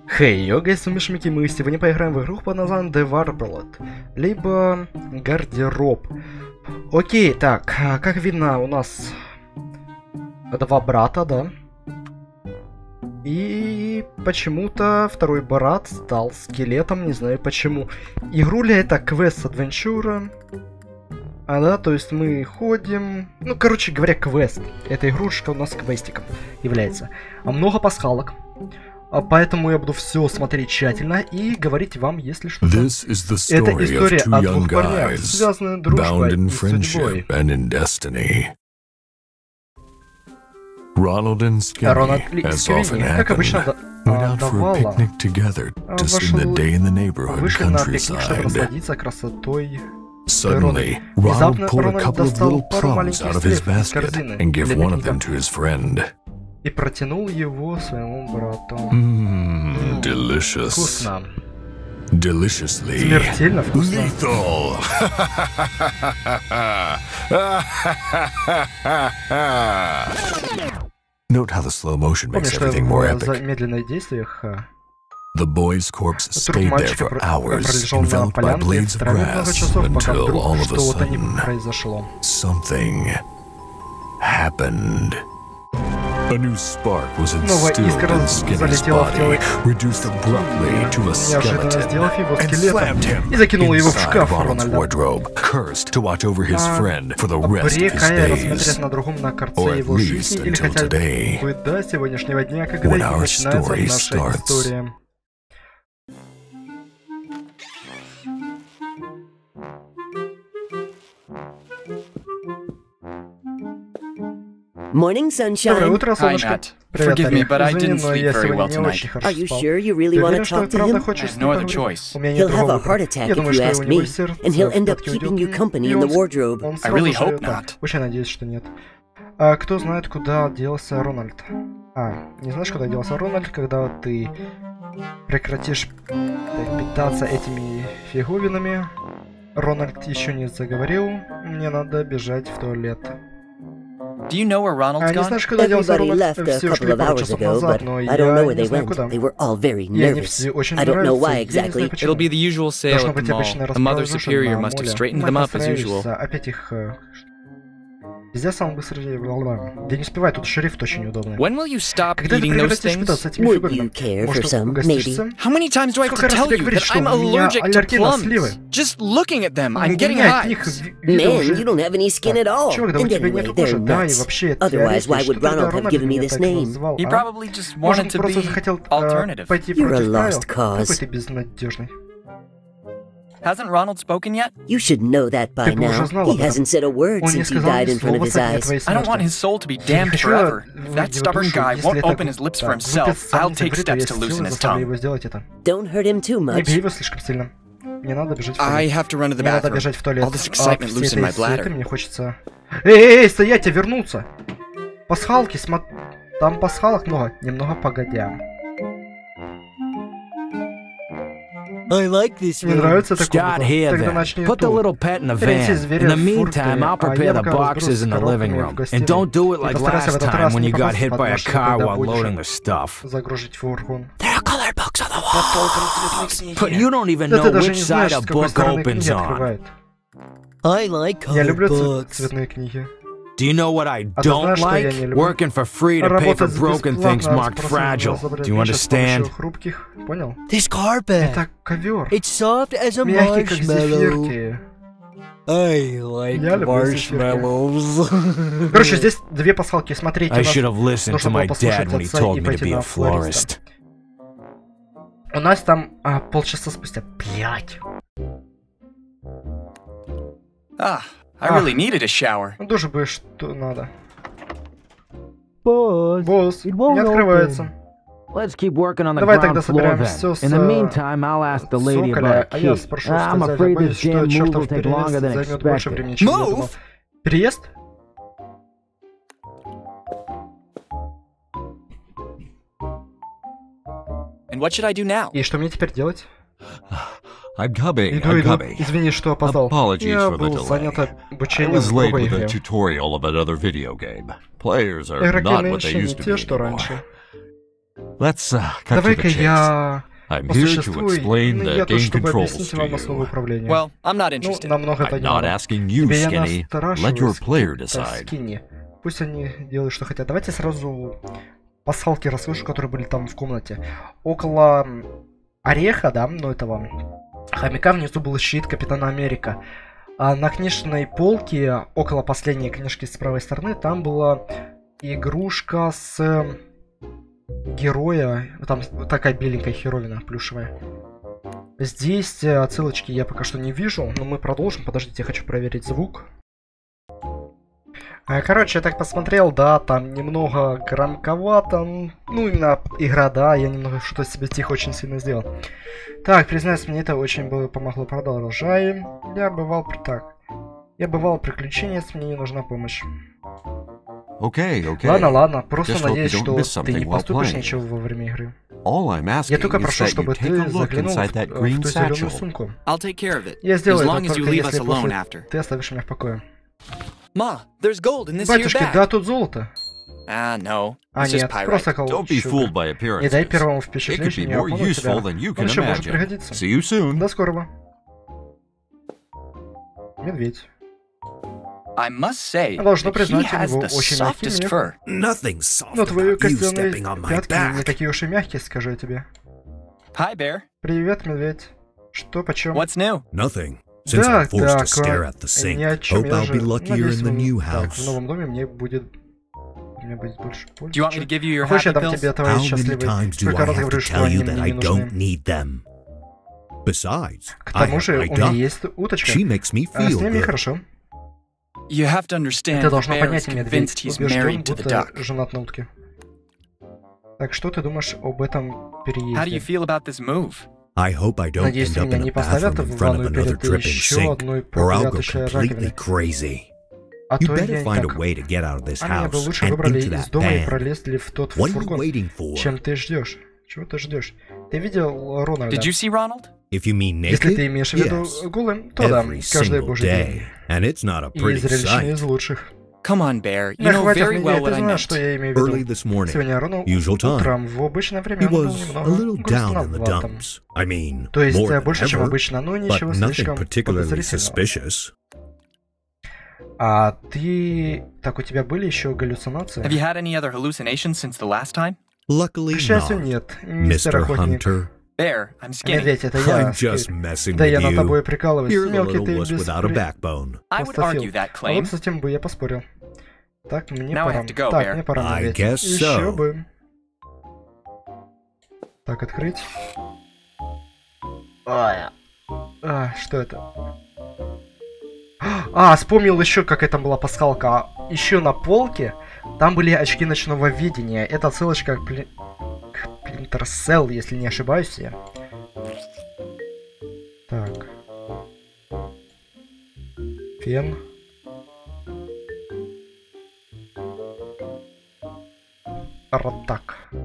Хей, йога, сумишмики, мы сегодня поиграем в игру под названием The Warlord, либо Гардероб. Окей, так, как видно, у нас два брата, да? И почему-то второй брат стал скелетом, не знаю почему. Игруля это квест адвенчура. А да, то есть мы ходим... Ну, короче говоря, квест. Эта игрушка у нас квестиком является. А много пасхалок. Поэтому я буду все смотреть тщательно и говорить вам, если что-то. Это история о двух парнях, связанных дружбой и судьбой. Ronald и Skinny, as often happened, went out for a picnic together to spend the day in the neighborhood countryside. Suddenly, Ronald pulled a couple of little plums out of his basket and gave one of them to his friend. И протянул его своему брату. Delicious. Вкусно. Deliciously. Смертельно вкусно. Lethal. Note how the slow motion makes everything more epic. The boy's corpse stayed there for hours, enveloped by blades of grass, until all of a sudden, something happened. A new spark was instilled in Skinny's body, reduced abruptly to a skeleton, and slammed him inside Ronald's wardrobe, cursed to watch over his friend for the rest of his days, or at least until today, when our story starts. Morning, sunshine. Доброе утро, солнышко. Привет, Forgive me, but I didn't но sleep я very сегодня well не tonight. очень хорошо Are you спал. sure you really Ты want уверен, to что talk ты to правда him? хочешь с I ним have no other поговорить? choice. У меня нет He'll have другого a heart выбора. attack Я if думаю, you что ask у него me, сердце and he'll end up в keeping you идёт, company и in the он wardrobe. I really сразу же hope not. Очень надеюсь, что нет. А кто знает, куда делся Рональд? Не знаешь, куда делся Рональд, когда ты прекратишь питаться этими фиговинами? Рональд еще не заговорил. Мне надо бежать в туалет. Do you know where Ronald's Не gone? знаешь, куда делся Everybody Рональд? left a Все ушли couple of пару hours часов ago, назад, but но I don't know я where не they знаю, went. куда. They were all very И они nervous. все очень I don't know нравятся, why я не знаю, exactly. почему. It'll be the usual sale Должно at the быть mall. обычная The Mother распродажа Superior на must have моле. straightened Мы them up as usual. постараемся опять их... Пиздец, самый быстрый... Да не успевай, тут шрифт очень неудобный. When will you stop Когда ты eating those прекратишь things? питаться этими Would фигурами? you care for Может, some, угостишься? maybe? How many times do I have Сколько to раз tell тебе you говорить, that что I'm у меня allergic to аллергия на сливы? plums? Just looking at them, I'm У getting меня от hot. них видно Man, уже... you don't have any skin at all. Чувак, да у And тебя anyway, нет кожи, they're да, и nuts. вообще это Otherwise, why что would тогда Ronald have Рональд given me меня this так name? назвал, He а? probably just Может, wanted to просто be захотел alternative. пойти You're a против правил? lost cause. Какой ты безнадежный. Hasn't Ronald spoken yet? You should know that by Ты бы уже now. знал He об этом. hasn't said a word Он не since he сказал died ни in front of слова his со дня eyes. твоей I don't want смерти. his soul to be Я не damned хочу forever. If в that его stubborn душу, guy если won't это open his lips for глупец himself, сам I'll не take закрыт, а steps я to силой loosen his заставлю его tongue. сделать это. Don't hurt him too Не much. бей его слишком сильно. Мне надо бежать в I туалет. have to run to the Мне надо bathroom. бежать в туалет. All this excitement Всей loosened my этой суеты bladder. мне хочется... Эй, стоять, а вернуться! Пасхалки, там пасхалок много. Немного погодя. I like this Мне нравится такой Start here Тогда then. начни Put the тут. little pet in the Принеси van. зверя In the в фурте, meantime, I'll а я prepare the пока boxes разберусь in с the living коробками в room. And гостиной. don't do it И like постарайся в last этот time раз when не you got попасть hit под by a машину, car когда while будешь loading the stuff. загружить фургон. There are colored books on the Под wall. толком цветные But книги. you don't even Да ты know даже which не side знаешь, a с какой book стороны opens книги on. открывает. I like Я люблю books. цветные книги. Do you know what I А ты don't знаешь, что я like? не люблю? Working for free to pay for Работать broken things бесплатно, marked fragile. Do you understand? Хрупких, понял? This carpet. Это ковер. It's soft as a Мягкий, как marshmallow. зефирки. I like Я люблю зефирки. marshmallows. Короче, здесь две пасхалки. Смотрите, I у нас should have listened to нужно my было послушать dad when he отца told и me to пойти be на a флориста. florist. У нас там полчаса спустя. Блять. I really needed a shower. Ну, тоже бы что надо. Boss, Босс, it won't не открывается. Let's keep working on the Давай ground тогда floor собираем then. всё с, In the meantime, I'll ask the lady Соколя, about a а я key. спрошу I'm сказать, afraid боюсь, this что damn move чертов will take переезд longer than займет больше expected. времени, чем я думал. Переезд? And what should I do now? И что мне теперь делать? I'm coming. Иду, I'm иду. coming. Извини, что опоздал. Apologies Я for the был delay. занят I обучением was в late другой with a игре. tutorial of another video game. Players are Игроки not what they нынче не used to те, be что anymore. раньше. Let's cut to the Давай-ка chase. я I'm по here to существу, explain ну, the я тут, game чтобы controls объяснить to вам основы you. управления. Well, I'm not Ну, interested. намного это I'm не not надо. asking you, Тебе я Skinny. Let настораживаю, your player да, decide. Скинни. Пусть они делают, что хотят. Давайте сразу пасхалки расскажу, которые были там в комнате. Около ореха, да, ну этого хомяка внизу был щит Капитана Америка. А на книжной полке, около последней книжки с правой стороны, там была игрушка с героя. Там такая беленькая херовина плюшевая. Здесь отсылочки я пока что не вижу, но мы продолжим. Подождите, я хочу проверить звук. Короче, я так посмотрел, да, там немного громковато. Ну, именно игра, да, я немного что-то себе тихо очень сильно сделал. Так, признаюсь, мне это очень было помогло. Продолжаем. Я бывал приключенец, мне не нужна помощь. Okay. Ладно, просто Just hope надеюсь, you don't что miss ты не something while поступишь playing. ничего во время игры. All I'm Я asking только is прошу, that you чтобы take a ты look заглянул inside that в green ту зеленую satchel. сумку. I'll take care of it. Я As сделаю long это as you только leave us если alone после after. ты оставишь меня в покое. Ma, there's gold in this here Батюшки, bag. да, тут золото. No. It's just Нет, pyrite. просто Don't be fooled by Не дай appearances. первому It could be впечатлению more обмануть тебя. useful than you Он can еще может imagine. пригодиться. See you soon. До скорого. Медведь. I must say, Должно that he признать, у has него the очень мягкий softest мех. fur. Nothing soft Но твои about you костяные stepping on my пятки не back. такие уж и мягкие, скажу я тебе. Hi, Bear. Привет, медведь. Что, почем? What's new? Nothing. Since I'm forced to stare at the ни sink, о чем. hope Я I'll же be luckier надеюсь, in the new так, в house. новом доме мне будет больше Do you want me to give you your Хочешь, я happy дам pills? тебе твои How many счастливые? times do Сколько I раз have говорю, to что tell они you that мне I не don't нужны? need them? Besides, К I тому have же, my у меня duck. есть уточка. She makes me А с feel ними good. хорошо. You have to understand Ты that должна Bear is понять, медведь convinced he's убежден, married to the будто duck. женат на утке. Так, что ты думаешь об этом How do you переезде? feel about this move? I hope I don't Надеюсь, end up меня in не a поставят bathroom в in front of ванную another перед dripping еще sink, одной or I'll go проклятущей completely раковиной. crazy. А You то я better не find a так. way to get out of this А меня бы house лучше and выбрали into из that дома и van. пролезли в тот What are you фургон. waiting for? Чем ты ждешь? Чего ты ждешь? Ты видел Рональда? Did you see Ronald? If you mean Если ты naked, имеешь в виду yes. голым, то да, Every каждый single божий day. день. And it's not a И pretty зрелищный из sight. лучших. Come on, Bear. You Да know хватит very меня, well ты what I знаешь, meant. что я имею в Early виду. this morning, Сегодня Рональд usual time. утром в обычное время He он был was a немного little down in the грустноватым. dumps. I mean, То есть more than больше, чем ever, обычно, но but ничего nothing слишком particularly подозрительного. suspicious. А ты... Так, у тебя были еще Have галлюцинации? you had any other hallucinations since the last time? Luckily К счастью, not, нет, мистер Mr. Охотник. Hunter. Bear, I'm skinny. Медведь, это я. I'm just messing Да with я над тобой you. прикалываюсь. You're the Мелкий little ты wuss without a беспри... backbone. I would Простофил. argue that А claim. вот с этим бы я поспорил. Так, мне Now I пора. have to go, Так, Bear. мне пора, I медведь. guess Еще so. бы. Так, открыть. Что это? Вспомнил еще, какая там была пасхалка. Еще на полке там были очки ночного видения. Это ссылочка к Splinter Cell, если не ошибаюсь я. Так. Фен. Ротак.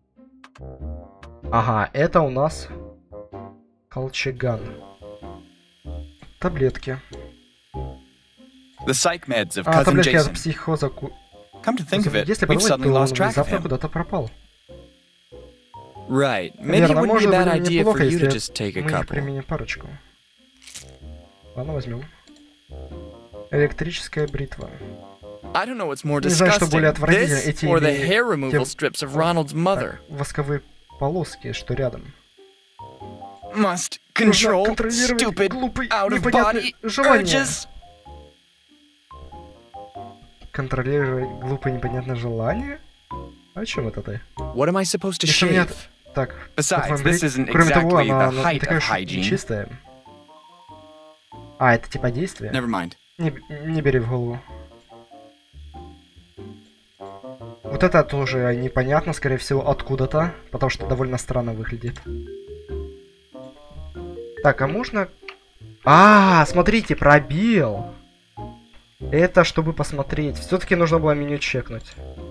Ага, это у нас колчеган. Таблетки. The psych meds of cousin Таблетки от Jason. психоза. Come to think of it, Если we've подумать, suddenly то он lost track of внезапно him. куда-то пропал. Right. Maybe it Верно, wouldn't be a может bad быть idea for неплохо, you to если just take a мы их couple. применим парочку. Ладно, возьмем. Электрическая бритва. I don't know what's more Не знаю, что более disgusting, отвратительно, this эти or the или hair removal те- strips of Ronald's mother. Восковые полоски, что рядом. Must Нужно control контролировать stupid глупый, out-of-body непонятный желания. urges. Контролировать глупое непонятное желание? О чем это ты? What am I supposed to Если нет... shave? Так, Besides, как вам this брить? isn't Кроме того, exactly она the не height такая of уж hygiene. чистая. Это типа действие? Never mind. Не бери в голову. Вот это тоже непонятно, скорее всего, откуда-то, потому что довольно странно выглядит. Так, а можно... Смотрите, пробел. Это чтобы посмотреть. Все-таки нужно было меню чекнуть.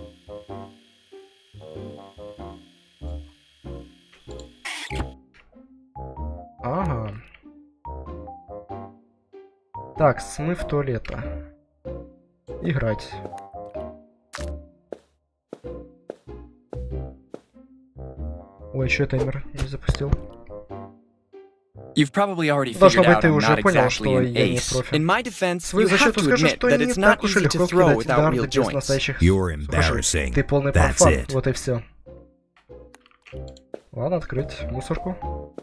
Ага. Так, смыв туалета. Играть. Ой, что я таймер не запустил? You've probably already figured out I'm not exactly an ace. In my defense, you have to admit that it's not easy to throw without real joints. You're embarrassing. Ты полный That's профан. it. Вот и все. Ладно, открыть мусорку.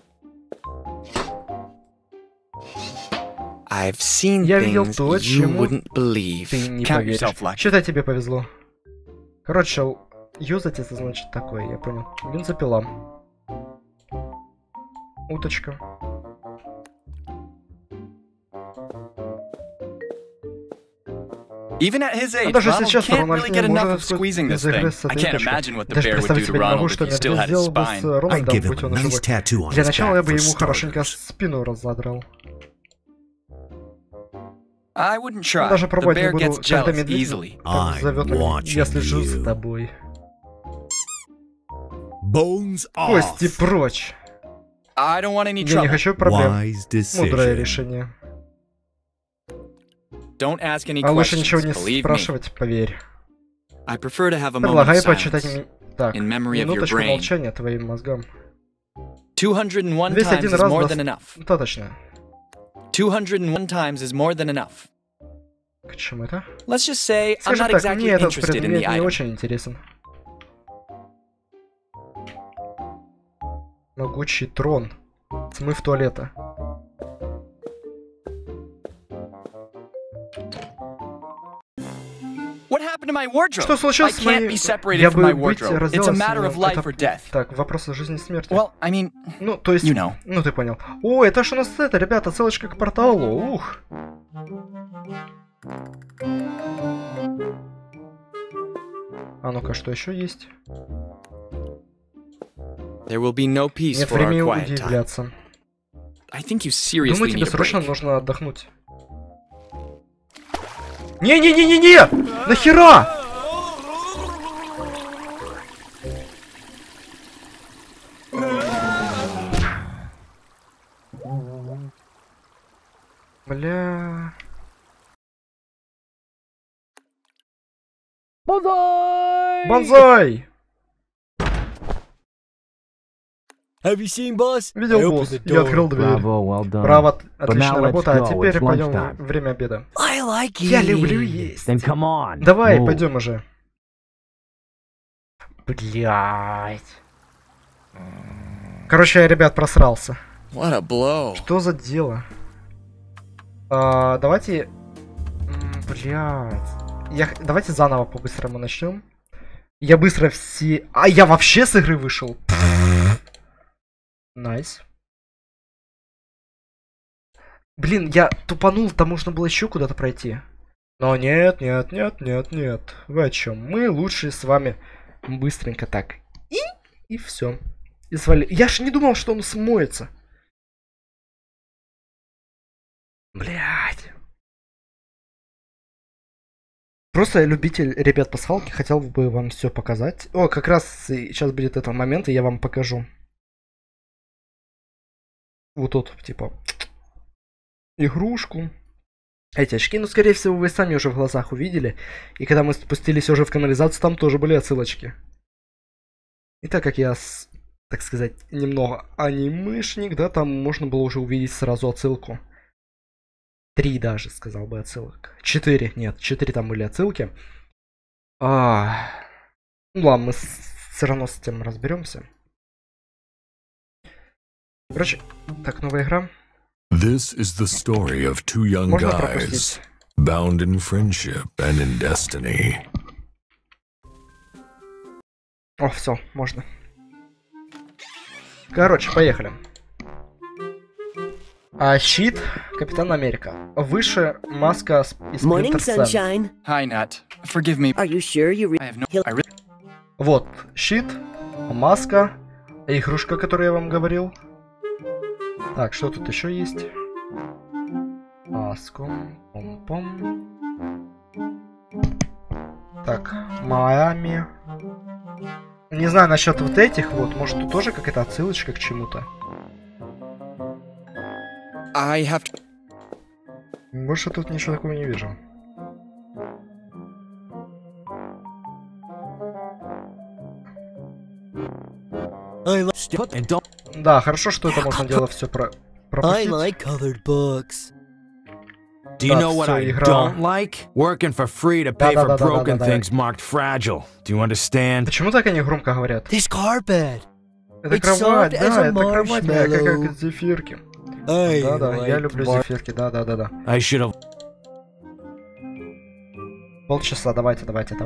I've seen Я видел things то, you чему wouldn't believe. ты не Count поверишь. yourself lucky. Считай, тебе повезло. Короче, юзать это значит такое, я понял. Бензопила. Уточка. Even at his age, даже Ronald сейчас can't Рональд really не get enough может of squeezing this из игры thing. с I этой can't уточкой. imagine what the Даже bear would представить do to себе не могу, Ronald что if he still Мервин had his сделал бы с spine. I'd Рональдом, give him будь a он nice живой. tattoo on Для his начала я back бы for ему хорошенько starters. спину разодрал. I wouldn't try. Даже The пробовать не bear буду, gets когда jealous медведь easily. зовет I'm меня, я watching слежу за you. тобой. Bones Кости off. прочь. I don't want any Я не trouble. хочу проблем. Wise Мудрое decision. решение. Don't ask any А лучше ничего questions, не believe me. спрашивать, поверь. I prefer to have a moment of Предлагаю почитать silence. так, in memory of your минуточку brain. молчания твоим мозгам. 201 times 201 is раз more than enough. достаточно. 201 times is more than enough. К чему это? Let's just say I'm Скажем not так, exactly мне этот interested in the предмет не item. очень интересен. Могучий трон. Смыв туалета. What happened to my wardrobe? Что случилось I с can't моей... be separated Я from my бы быть wardrobe. It's a разделался matter of life это... or death. Так, вопрос о жизни и смерти. Well, I mean, Ну, то есть... you know. Ну, ты понял. О, это ж у нас это, ребята, ссылочка к порталу. Ух. А ну-ка, что еще есть? there will be no peace Нет for our времени quiet time. удивляться. I think you seriously Думаю, тебе need a срочно break. нужно отдохнуть. Не-не-не-не-не! Нахера? Бля... Bullseye! Бонзай! Have you seen boss? Видел, босс? Я открыл дверь. Bravo, well done. Браво, now отличная let's работа. А go. теперь It's пойдем lunchtime. время обеда. I like you. Я люблю есть. Then come on. Давай, Move. пойдем уже. Блять. Короче, я, ребят, просрался. What a blow. Что за дело? Давайте... Блять. Давайте заново по-быстрому начнем. Я быстро все... А, я вообще с игры вышел. Найс. Блин, я тупанул, там можно было еще куда-то пройти. Но нет. Вы о чем? Мы лучше с вами быстренько так. И все. И свали. Я ж не думал, что он смоется. Блять. Просто любитель ребят пасхалки, хотел бы вам все показать. О, как раз сейчас будет этот момент, и я вам покажу. Вот тут, типа, игрушку. Эти очки, ну, скорее всего, вы сами уже в глазах увидели. И когда мы спустились уже в канализацию, там тоже были отсылочки. И так как я, так сказать, немного анимешник, да, там можно было уже увидеть сразу отсылку. 3 даже, сказал бы, отсылок. 4, нет, 4 там были отсылки. Ну ладно, мы все равно с этим разберемся. Короче, так, новая игра. This is the story of two young Можно guys, пропустить. bound in friendship and in destiny. О, все, можно. Короче, поехали. Щит, Капитан Америка. Выше маска из Morning, Splinter Cell. sunshine. Hi, Nat. Forgive me. Are you sure you I have no... I really... Вот, щит, маска, игрушка, которую я вам говорил. Так, что тут еще есть? Маску, пом-пом. Так, Майами. Не знаю насчет вот этих вот, может тут тоже какая-то отсылочка к чему-то. I have to... Больше тут ничего такого не вижу. Да, хорошо, что это можно делать все пропустить. Do you know what I don't like? Working for free to pay for broken things marked fragile. Do you understand? Почему так они громко говорят? This carpet. Это кровать, да, это кровать, как зефирки. Да-да, я люблю зефирки, да. I should have... Полчаса, давайте.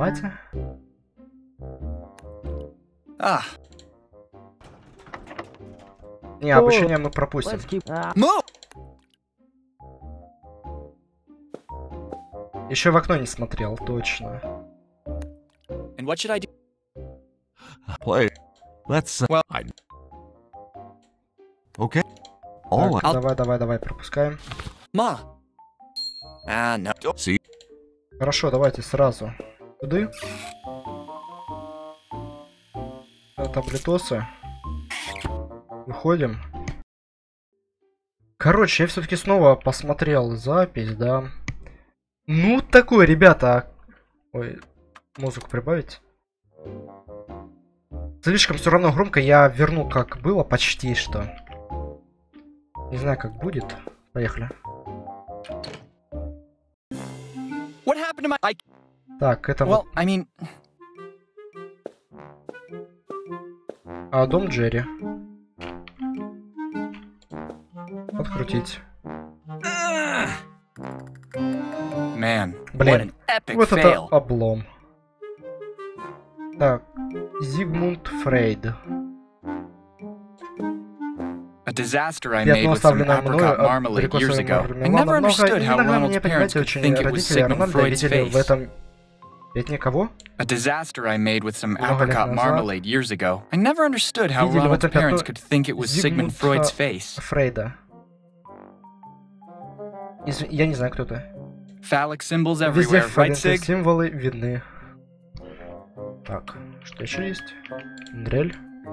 Не, обучение мы пропустим. Еще в окно не смотрел, точно. And what should I do? Play. Let's. Well, Okay. Так, давай, пропускаем. Ma. No. See. Хорошо, давайте сразу. Туды. Таблетосы. Выходим. Короче, я все-таки снова посмотрел запись, да. Ну, такое, ребята. Ой, музыку прибавить. Слишком все равно громко. Я верну, как было, почти что. Не знаю, как будет. Поехали. What happened to my... Так, это... Well, I mean... Дом Джерри. Открутить. Man, блин, вот это облом. Так, Зигмунд Фрейд. Пятно, оставленное мною от абрикосовой мармеладной много, и иногда мне, понимаете, очень родители Рональда видели в этом... Пятне кого? A disaster I made with some apricot marmalade years ago. I never understood how Ronald's parents could think it was Sigmund Freud's face. Фрейда. Я не знаю, кто это. Phallic symbols everywhere, right, Sig? Символы видны. Так, что еще есть? Дрель.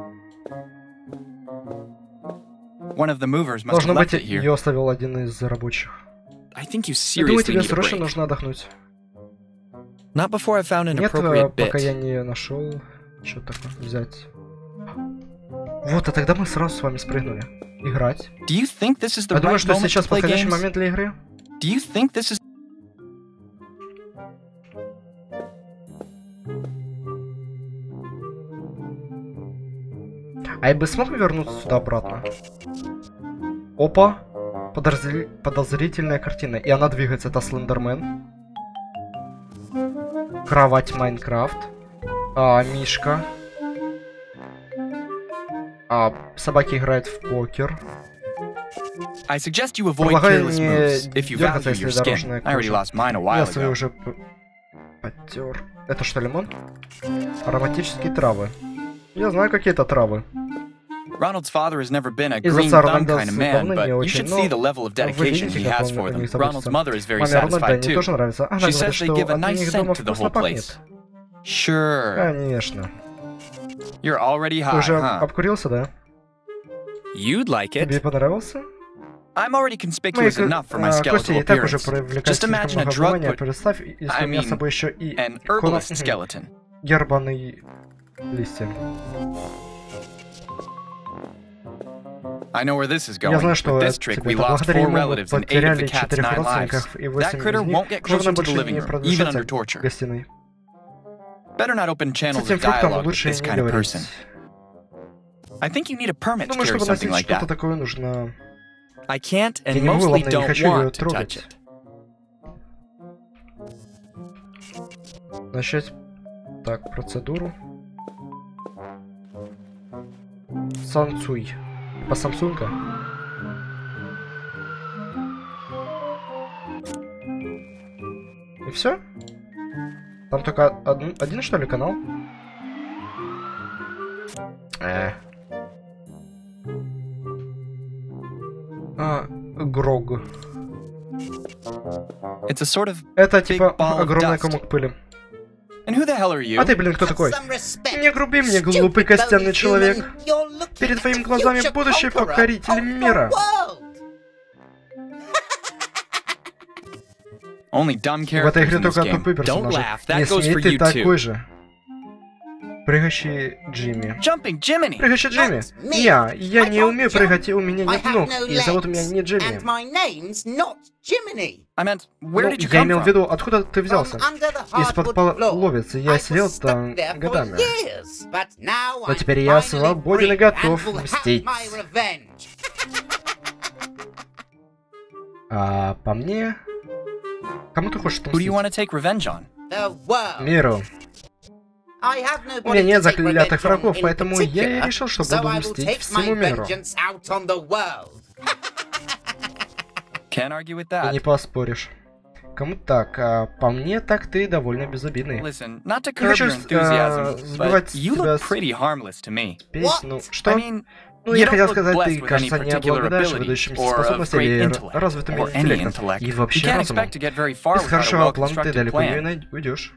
One of the movers must Должно have быть, left it here. ее оставил один из рабочих. I think you Я думаю, seriously тебе need a срочно break. нужно отдохнуть. Not before I found an Нет, appropriate пока bit. я не нашел, что такое взять. Вот, а тогда мы сразу с вами спрыгнули. Играть. Do you think this is the Я думаю, right что moment сейчас to play подходящий games? момент для игры. Do you think this is... А я бы смог вернуться сюда обратно? Опа! Подозрительная картина. И она двигается, это Слендермен. Кровать Майнкрафт. Мишка. Собаки играют в покер. I suggest you avoid Предлагаю careless не moves if you дергаться, value your если skin. дорожная I already кожа. lost mine a Я while свои ago. уже потер. Это что, лимон? Ароматические травы. Я знаю, какие это травы. Ronald's father has never been a Из green отца thumb Рональда kind of man, давно but не you очень, should но see the level of вы dedication видите, he как has он for о them. них Ronald's заботится. mother is very Маме Рональда satisfied они too. тоже нравятся. Она She говорит, says что they give a от nice них scent дома to the вкусно whole place. пахнет. Sure. Конечно. You're already Ты high, уже huh? обкурился, да? You'd like Тебе it. понравился? I'm already conspicuous enough for my Кости skeletal и так уже appearance. привлекают Just слишком imagine a много drug внимания. put... Представь, если у меня с собой еще и an herbalist skeleton. гербаный листья. I know where this is Я going. знаю, что With this trick, we это lost благодаря 4 ему мы relatives and 8 of потеряли the cat's 4 9 lives. родственников, и 8 That critter из них won't get можно closer to the больше living не room, even продвижется under torture. в гостиной. Better not open С channels этим of фруктом dialogue with лучше this не kind of говорить. person. I think you need a permit to Думаю, carry чтобы something носить like что-то that. такое нужно... I can't Я and не могу, mostly ладно, не don't хочу ее want to touch трогать. it. Начать... Так, процедуру. Сансуй. По Самсунга. И все? Там только один, что ли, канал? Грог. It's a sort of Это big типа ball of огромный dust. комок пыли. And who the hell are you? А ты, блин, кто такой? Не груби мне, глупый костяный человек. Перед твоими глазами будущий покоритель мира. Only dumb В этой characters игре in this только game. тупые Don't персонажи. laugh. That Не goes for смей, ты you too. такой же. Прыгающий Джимми. Jumping Jiminy. Прыгающий Джимми. Я не умею прыгать, и у меня нет ног, и зовут меня не Джимми. Я имел в виду, откуда ты взялся? Из-под половицы. Я сидел там годами. Но теперь я свободен и готов мстить. А по мне... Кому ты хочешь мстить? Миру. У меня нет заклятых врагов, поэтому я и решил, что буду мстить всему миру. И не поспоришь. Кому так, а по мне так ты довольно безобидный. Не хочу сбивать тебя с песню. Что? Ну, я хотел сказать, ты, кажется, не обладаешь выдающимися способностями или развитым интеллектом. И вообще разумом. Без хорошего плана ты далеко не уйдешь.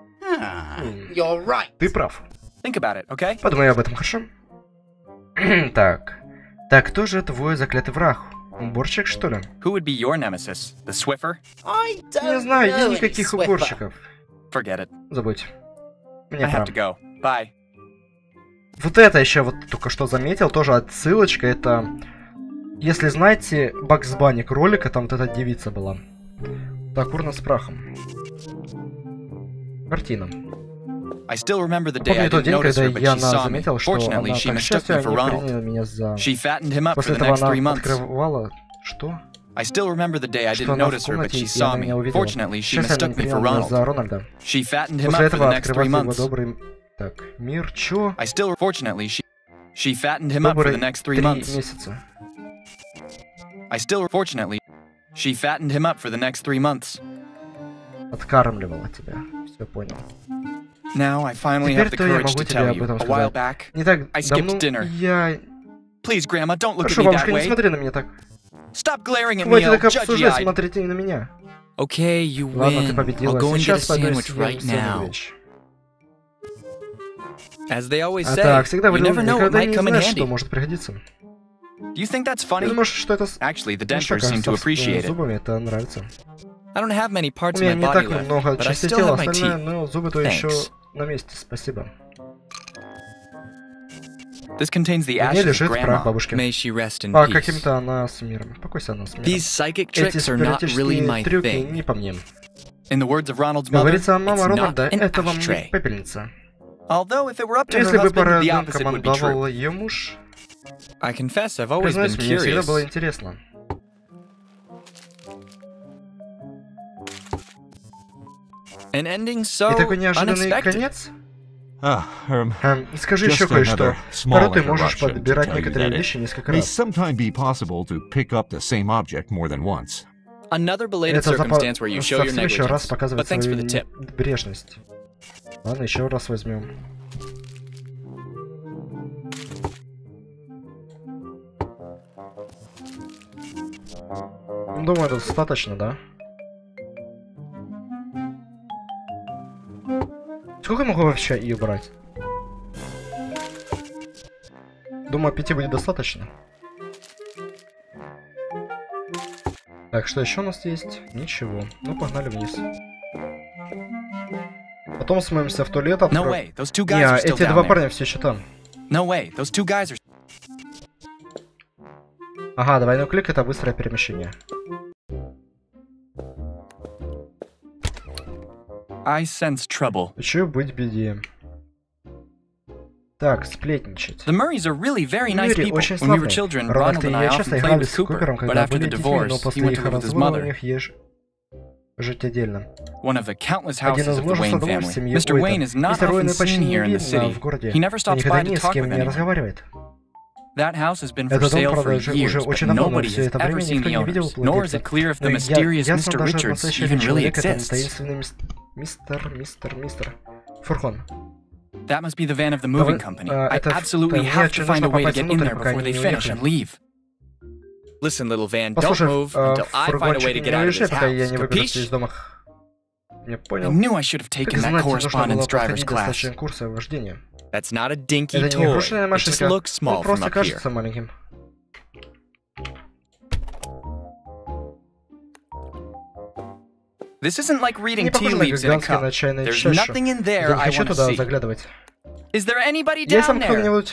Ты прав. Подумай об этом, хорошо? Так. Так, кто же твой заклятый враг? Уборщик, что ли? Не знаю, нет никаких уборщиков. Забудь. Мне пора. Вот это еще вот только что заметил, тоже отсылочка, это... Если знаете, Бакс Банни кролика, там вот эта девица была. Так, урна с прахом. Картина. Помню тот день, когда Яна заметила, что она, к счастью, не приняла меня за... После этого она открывала... Что? Что она в комнате, и она меня увидела. К счастью, она не приняла меня за Рональда. После этого открывается его добрый... Так, мир, чё? Добрый 3 месяца. Откармливала тебя. Все понял. Теперь-то я могу тебе об этом сказать. Не так давно я... Прошу, бабушка, не смотри на меня так. Хватит так обсуждать, смотрите на меня. Ладно, ты победила. Сейчас пойду съем сэндвич. А так, всегда говорил, никогда не знаешь, что может пригодиться. Ты думаешь, что это... Ну что, кажется, с зубами это нравится. У меня не так много частей тела, остальное, но зубы-то еще на месте, спасибо. В ней лежит прах бабушки. По каким-то она с миром. Покойся она с миром. Эти спиритические трюки не по мне. Говорится, мама Рональда, это вам не пепельница. Если бы парадом командовал ее муж... Признаюсь, мне всегда было интересно. И такой неожиданный конец? Скажи еще кое-что. Порой ты можешь подбирать некоторые вещи несколько раз. Это еще раз показывает свою небрежность. Ладно, еще раз возьмем. Думаю, это достаточно, да? Сколько я могу вообще ее брать? Думаю, 5 будет достаточно. Так, что еще у нас есть? Ничего. Ну, погнали вниз. Потом смоемся в туалет. Не, эти два парня все еще там. Ага, двойной клик — это быстрое перемещение. Хочу быть в беде. Так, сплетничать. Мюррей очень славный. Рональд и я часто играли с Купером, когда были детьми, но после их развода у них есть жить отдельно. Один из множества домов в семье Уэйна. Мистер Уэйна почти не видно в городе. Он никогда ни с кем не разговаривает. Этот дом, правда, уже очень давно, но все это время никто не видел владельца. Но ясно, даже настоящий человек — это таинственный мистер Фурхон. Это нужно попасть внутрь, пока они не уехали. Послушай, фургончик, не уезжай, пока я не выберусь из дома. Я понял. Как знать, нужно было проходить достаточные курсы вождения. Это не игрушечная машинка, он просто кажется маленьким. Не похоже на гигантское на чайное чашу. Я не хочу туда заглядывать. Is there anybody Есть down там there? кто-нибудь?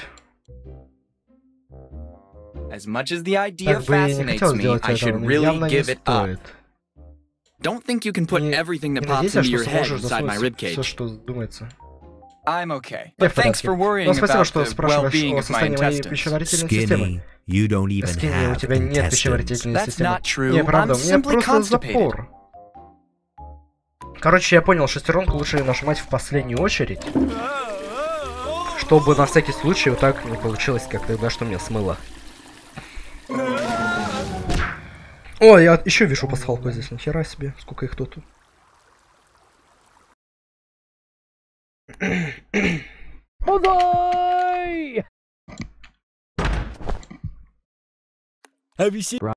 As much as the idea Так бы я не fascinates хотел me, сделать I этого, should но really явно не give it up. стоит. Don't think you can put everything that Не pops надейся, into что your head сможешь inside my засунуть все, ribcage. что думается. I'm okay. Я But в thanks порядке. for worrying Но спасибо, about что the спрашиваешь well-being о of my состоянии моей intestines. пищеварительной системы. You don't even Скинни, у have тебя нет intestines. пищеварительной That's системы. not true. Не, правда, I'm у меня simply просто constipated. запор. Короче, я понял, шестеренку лучше нажимать в последнюю очередь. Чтобы на всякий случай вот так не получилось, как тогда, что меня смыло. О, я еще вижу пасхалку здесь, нихера себе, сколько их тут. Молодой! Have you seen...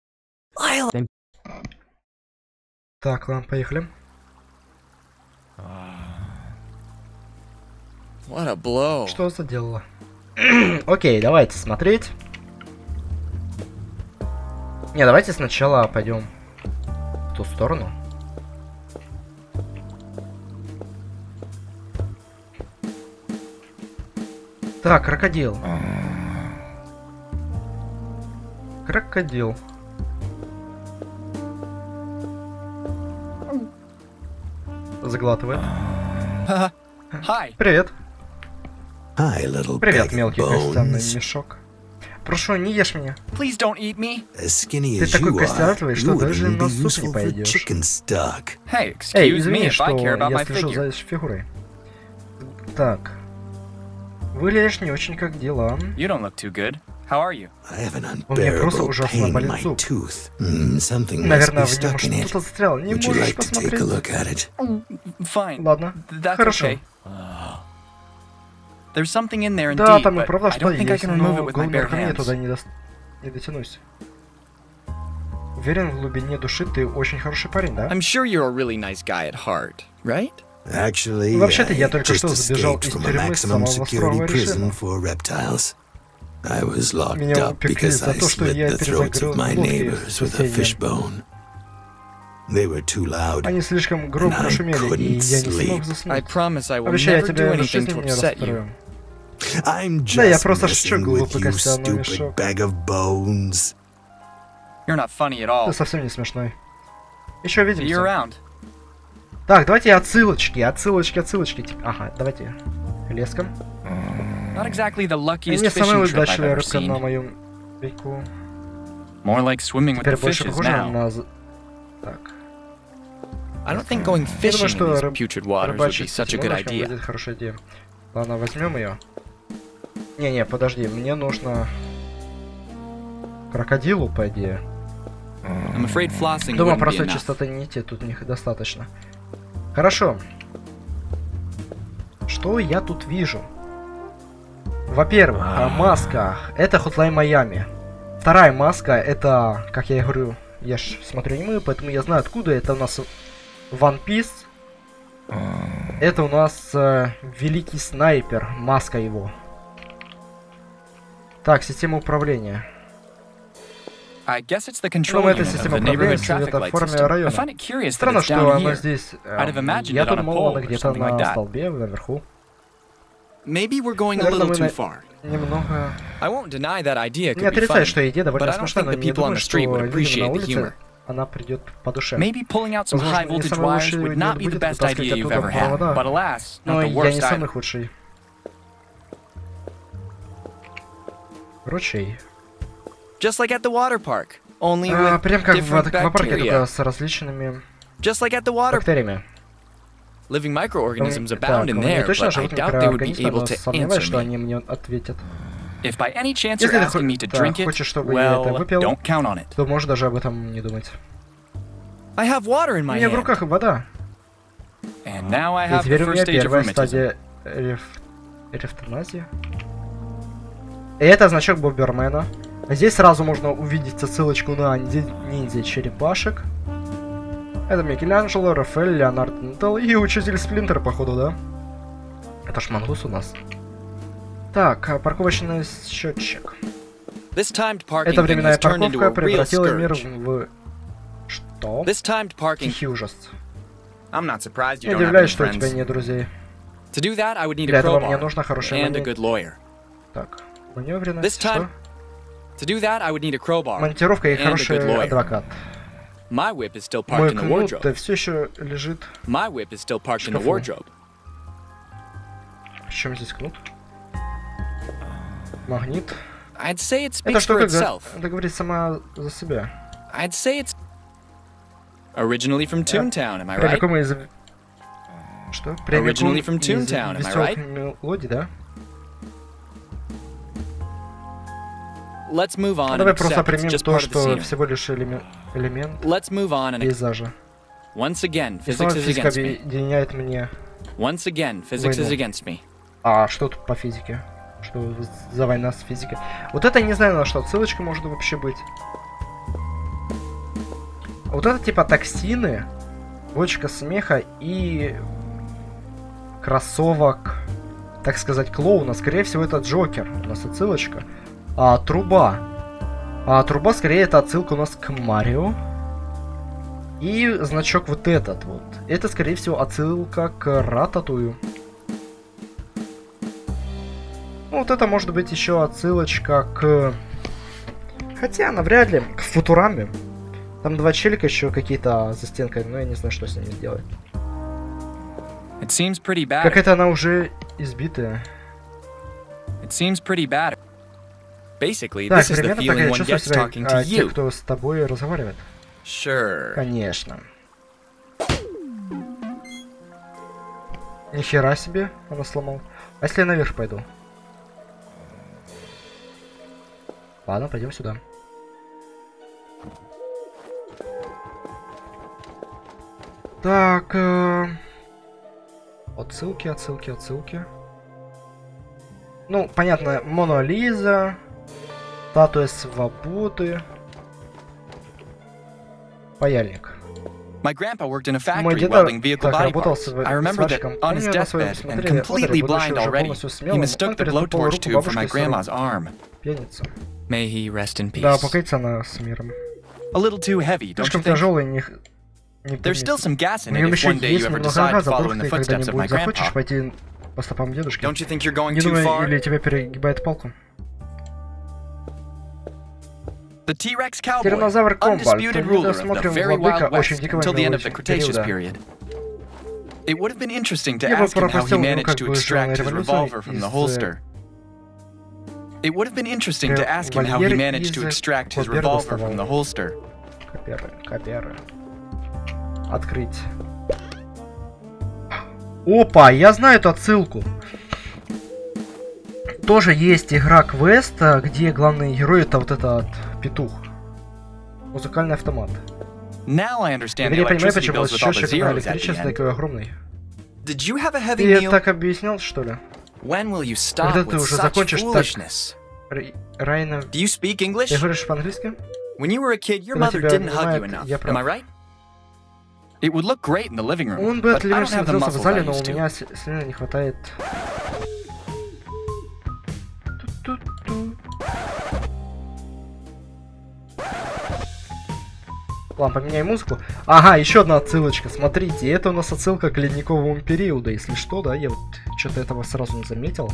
Так, ладно, поехали. What a blow. Что за дело? Окей, давайте смотреть. Не, давайте сначала пойдем в ту сторону. Так, крокодил. Крокодил. Заглатывает. Hi. Привет. Hi, little Привет, bag of мелкий костяный bones. мешок. Прошу, не ешь меня. Please don't eat me. As skinny Ты as такой you костянатый, are, что you даже wouldn't на be суп не useful for пойдешь. chicken stock. Hey, Эй, excuse me извини, if что I care about я my слежу figure. за фигурой. Так. Выглядишь не очень как дела. You don't look too good. How are you? I have an У меня просто unbearable ужасно pain in болит my зуб. tooth. Something must Наверное, be в нем stuck in it. что-то застряло. Не Would you можешь like to take a посмотреть? look at it? Fine. Ладно. That's Хорошо. okay. There's something in there Да, indeed, там и but правда I что don't think I есть, can remove но it with my голыми bare руками я hands. туда не дотянусь. Уверен, в глубине души ты очень хороший парень, да? I'm sure you're a really nice guy at heart, right? Actually, Вообще-то я I только just что сбежал escaped из from a тюрьмы maximum самого security строгого prison режима. for reptiles. I was locked Меня up упекли because за I то, что slit я the throats перезагрыз of my глотки neighbors with a соседям. fishbone. They were too loud. Они слишком громко And I шумели, и couldn't я не смог sleep. I заснуть. promise I will Обещаю, я never do тебя в anything жизни to не upset you. расстрою. I'm Да, я just просто шучу, messing with глупый you, костяной stupid мешок. bag of bones. You're not funny at all. Ты совсем не смешной. Еще See you увидимся. around. Так, давайте отсылочки. Типа, ага, давайте. Леском. Not exactly the И luckiest не самая fishing trip I've удачливая ever рыбка на seen. моем веку. More like swimming with Теперь the больше fishes похоже now. на... Так. I don't think going Я думаю, fishing in что these putrid waters would be рыбачить с such a этим good лодочком idea. будет хорошая идея. Ладно, возьмем ее. Не-не, подожди, мне нужно... Крокодилу, по идее. I'm afraid flossing Думаю, wouldn't be простой enough. частоты нити тут них достаточно. Хорошо. Что я тут вижу? Во-первых, маска. Это Hotline Miami. Вторая маска, это, как я и говорю, я ж смотрю аниме, поэтому я знаю откуда. Это у нас One Piece. Это у нас Великий Снайпер, маска его. Так, система управления. I guess it's the control Думаю, это unit of система the управления neighborhood traffic light светофорами system. I района. find it curious that Странно, it's что down она here. здесь... I'd have imagined Я it on a думал, pole она or где-то something like на that. столбе наверху. Maybe we're going a Наверное, little мы too far. немного... I won't deny that idea Не could be отрицаю, funny, что идея but довольно I don't смешная, think но the не people on думаю, the что street would людям на appreciate the улице humor. она придет по душе. Maybe pulling out some Возможно, high не voltage самый wires лучший would идея not be the будет best вытаскивать idea you've оттуда ever had, провода. but alas, Но not the я worst не самый either. худший. Ручей. Just like at the water park, only with Прям как в different аквапарке, только bacteria. с различными Just like at the water бактериями. living microorganisms Так, abound in не there, точно but I животные doubt they would be микроорганизмы, able но to сомневаюсь, что answer они me. мне ответят. If by any chance Если you're ты asking me to да, drink it, хочешь, чтобы я это well, выпил, don't count on it. то можешь даже об этом не думать. I have water in У my меня в hand, руках вода. and now I И have the теперь у меня first stage of первая rheumatism. стадия рефтоназии. И это значок Бобермена. Здесь сразу можно увидеть ссылочку на ниндзя черепашек. Это Микеланджело, Рафаэль, Леонардо Донателло и учитель Сплинтер, походу, да? Это ж мангус у нас. Так, парковочный счетчик. This timed parking Эта thing временная has turned into парковка a real превратила мир scourge. в... Что? This timed parking. Тихий ужас. I'm not surprised you Не don't have any удивляюсь, что у тебя friends. нет друзей. To do that, I would need Для a этого мне crowbar нужна хорошая and a good lawyer. Так, маневренность, This time, to do that, I would need a crowbar монтировка и and a хороший good lawyer. адвокат. My whip is still Мой parked in the кнут wardrobe. все еще лежит. My whip is still parked in the шкафу. wardrobe. В чем здесь кнут? Магнит. I'd say it Эта speaks for штука itself. говорит сама за себя. I'd say it's originally from Toontown, am I right? Прямиком из... Что? Originally from Прямиком из Toontown, am I веселых right? мелодий, да? Let's move on and Давай просто accept it's примем just то, part of the что scenery. всего лишь элемент Let's move on and пейзажа. once again, И снова physics is физика against me. объединяет мне. Once again, physics is Войну. against me. А что тут по физике? Что за война с физикой? Вот это не знаю, на что отсылочка может вообще быть. Вот это типа токсины, бочка смеха и кроссовок, так сказать, клоуна. Скорее всего, это Джокер. У нас отсылочка. А труба. А труба, скорее, это отсылка у нас к Марио. И значок вот этот вот. Это, скорее всего, отсылка к Рататую. Ну, вот это может быть еще отсылочка к... Хотя, навряд ли. К Футураме. Там два челика еще какие-то за стенкой, но я не знаю, что с ними сделать. It seems pretty bad. Какая-то она уже избитая. It seems pretty bad. Basically, Так, this is the примерно так feeling я one чувствую gets себя, talking to те, you. кто с тобой разговаривает. Sure. Конечно. Нихера себе, она сломал. А если я наверх пойду? Ладно, пойдем сюда. Так, отсылки, отсылки, отсылки. Ну, понятно, Мона Лиза, статуя свободы, паяльник. My grandpa worked in a Мой factory деда welding vehicle так body работал parts. I remember that on his deathbed and completely blind already, he mistook the blowtorch tube for my grandma's arm. Пьяница. May he rest in peace. Да, покоится она с миром. A little too heavy, don't you Слишком think? тяжелый, не There's still some gas in В it нем if еще one day есть you ever немного decide to газа, follow вдруг in the ты footsteps of my когда-нибудь захочешь grandpa. пойти по стопам дедушки. Don't you think you're going Не too думаю, far? или тебя перегибает палку. The T-Rex cowboy, Тираннозавр Комбальт, undisputed ruler of the недосмотрен very владыка wild очень west дикого until the end of the мелочного Cretaceous периода. period. It would have been interesting to Я бы ask him how he пропустил, managed как to бы, extract his революцию revolver from the holster. It would have been interesting to ask him how he managed to extract his revolver from the holster. Коперы, коперы. Открыть. Опа, я знаю эту отсылку. Тоже есть игра Квеста, где главный герой это вот этот петух. Музыкальный автомат. Now I understand the Я понимаю, electricity почему bills with all the счетчик на zeros at the электричество end. такой огромный. Did you have a heavy Ты meal? так объяснял, что ли? When will you stop Когда ты with уже such закончишь так... foolishness? Райна... Do you speak English? Ты говоришь по-английски? When you were a kid, your Когда mother тебя didn't hug you обнимает, enough. я Am I прав. right? It would look great in the living room, Он бы but I don't отлично have the смотрелся в muscles I зале, но у used to. меня сильно не хватает... Ту-ту-ту. Ладно, поменяй музыку. Ага, еще одна отсылочка. Смотрите, это у нас отсылка к ледниковому периоду, если что, да? Я вот что-то этого сразу не заметил.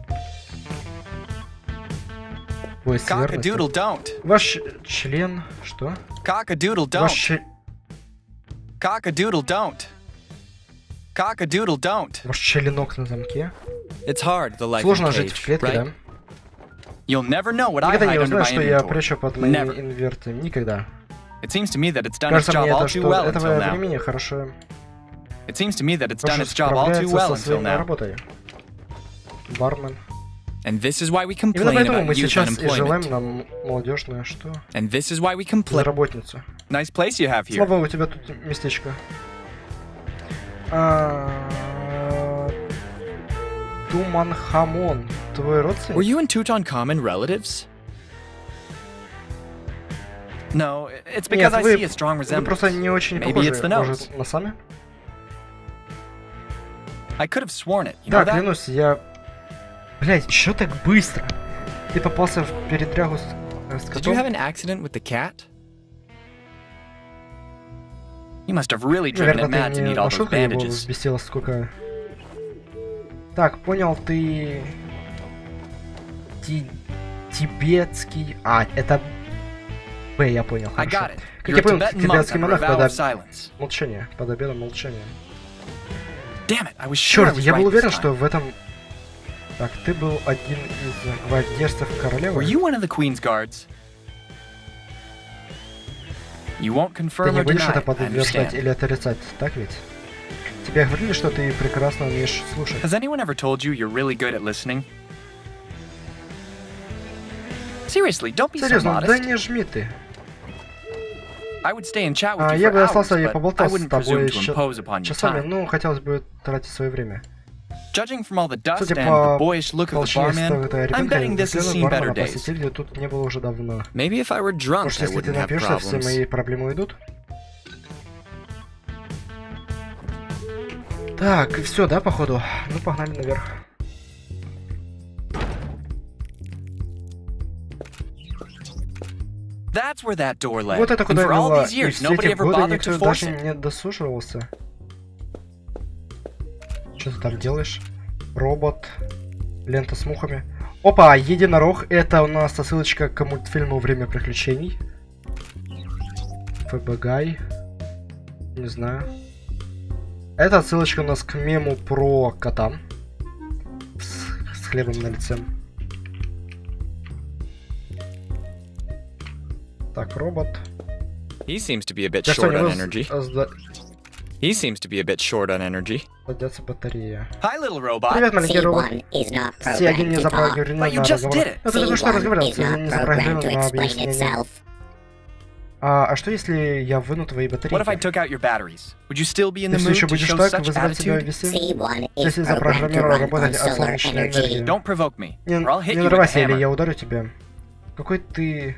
Ой, Cock-a-doodle don't. Ваш член... Что? Cock-a-doodle Ваш don't. Cock-a-doodle don't. Cock-a-doodle don't. Ваш членок на замке. It's hard, the life in Сложно жить в cage, клетке, right? да? You'll never know what I Никогда hide не under узнаешь, my что я inventory. прячу под моими Never. инвертами. Никогда. It seems to me that it's done its Кажется job мне, all это, too что well этого until now. времени хорошо, It seems to me that it's done хорошо its job all too справляется well со until своей now. работой. Бармен. And this is why we Именно complain поэтому about мы youth сейчас и желаем unemployment. нам молодежное что? And this is why we complain. Безработницу. Nice place you have here. Слава, у тебя тут местечко. Туманхамон. Твой Were родственник? you and Tutankhamun relatives? No, it's because Нет, I вы, see a strong вы просто resemblance. не очень Maybe похожи. it's the nose. Может, на сами? I could have sworn it. You Да, know that? клянусь, я... Блять, чё так быстро? Ты попался в передрягу с Did you have котом? an accident with the cat? You must have really driven Наверное, it mad ты to не need all those нашел, как его bandages. взбесило, сколько Так, понял, ты... Тибетский... А, это... Б, я понял, хорошо. Как я понял, тибетский монах под... Молчание. Под обедом молчания. Черт, я был уверен, что в этом... Так, ты был один из гвардейцев королевы? Ты не будешь это подтверждать или отрицать, так ведь? Тебе говорили, что ты прекрасно умеешь слушать. Серьезно, да не жми ты. Я бы остался и поболтал с тобой еще часами, но хотелось бы тратить свое время. Судя по толщине ребенка, бармена посетителей тут не было уже давно. Может, если ты напьешься, все мои проблемы уйдут? Так, все, да, походу? Ну, погнали наверх. Вот это куда вела, и все эти годы никто даже не досуживался. Что ты там делаешь? Робот. Лента с мухами. Опа, единорог. Это у нас ссылочка к мультфильму «Время приключений». ФБГай. Не знаю. Это ссылочка у нас к мему про кота. С хлебом на лице. Так, робот. He seems to be a bit short on energy. Батарея. Hi, little robot. Привет, маленький робот. C1 не запрограммирован на разговор. Но ты только что разговаривал, C1 не запрограммирован на объяснение. А что если я выну твои батарейки? Если еще будешь так, вызывать тебя в веселье? Если запрограммировал работать от солнечной энергии. Не нарывайся, или я ударю тебя. Какой-то ты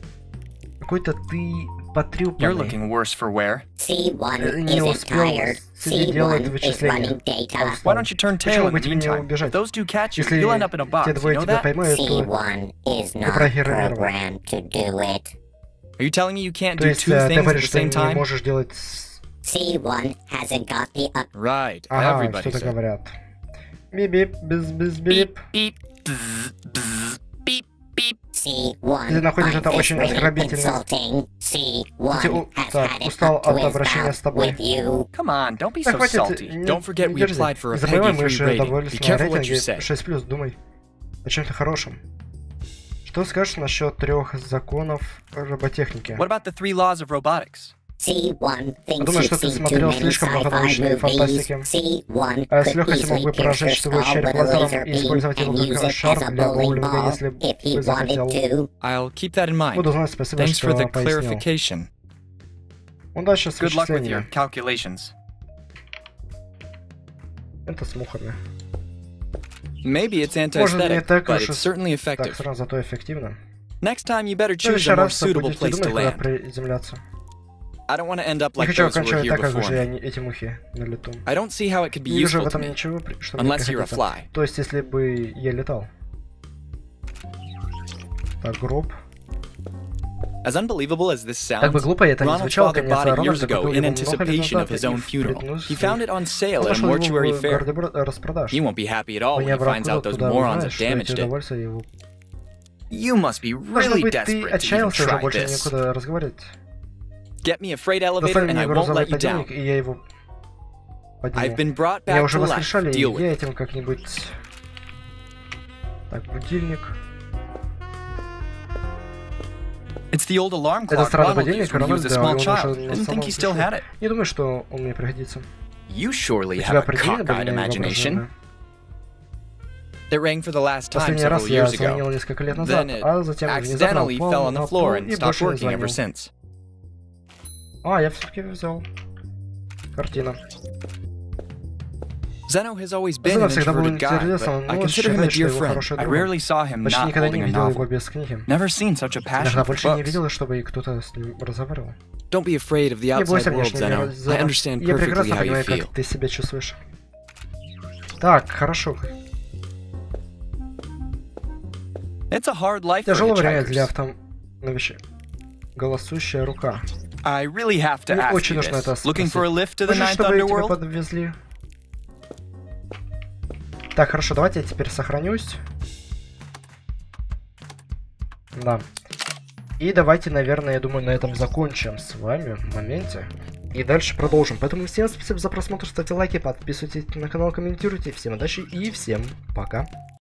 потрюпанный. Не успел сидеть делать вычисления. Почему бы тебе не убежать? Если те двое тебя поймают, то ты программирован. Are you telling me you can't do two things at the same time? Не можешь делать... Right, ага, что-то говорят. Бип-бип, бип-бип-бип. Ты находишь это очень оскорбительно. Так, устал от обращения с тобой. Come on, don't be so salty. Don't forget we applied for a Peggy 3 rating. Be careful what you say. 6+, думай о чем-то хорошем. Что скажешь насчет 3 законов роботехники? Думаю, что ты смотрел слишком много научной фантастики. С легкостью мог бы прожечь твой череп лазером и использовать его как шар для боулинга, если бы захотел. Буду знать, спасибо, что пояснил. Удачи с вычислениями. Это с мухами. Maybe it's anesthetic, but it's certainly effective. Так, зато эффективно. Next time you better choose a more suitable place to land. I don't want to end up like those who were here before me. I don't see how it could be useful to me, unless you're a fly. То есть, если бы я летал. Так, гроб. As unbelievable as this sounds, Ronald's father bought it years ago in anticipation of his own funeral. He found it on sale at a mortuary fair. He won't be happy at all when he finds out those morons have damaged it. You must be really desperate to even try this. Get me a freight elevator and I won't let you down. I've been brought back to life. Deal with it. Так, будильник. It's the old alarm clock Ronald used when he was a small child. Didn't think he still had it. Не думаю, что он мне пригодится. You surely have a cockeyed imagination. It rang for the last time several years ago. Then it accidentally fell on the floor and stopped working ever since. А, я все-таки взял. Картина. Zeno has always been an introverted guy, but I consider him a dear friend. I rarely saw him not holding a novel. Never seen such a passion for books. Don't be afraid of the outside world, Zeno. I understand perfectly how you feel. Так, хорошо. It's a hard life for hitchhikers. Голосующая рука. I really have to ask you this. Looking for a lift to the Ninth Underworld? Так, хорошо, давайте я теперь сохранюсь. Да. И давайте, наверное, я думаю, на этом закончим с вами в моменте. И дальше продолжим. Поэтому всем спасибо за просмотр, ставьте лайки, подписывайтесь на канал, комментируйте. Всем удачи и всем пока.